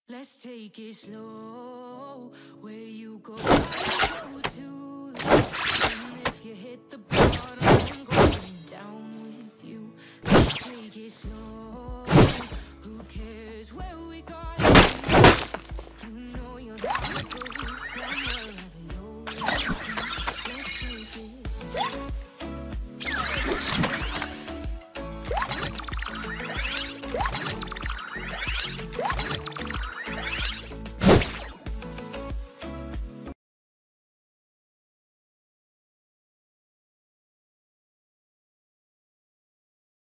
Let's take it slow. Where you go, I go to. And if you hit the bottom, I'm going down with you. Let's take it slow. Who cares where we got? You know you'll have to go somewhere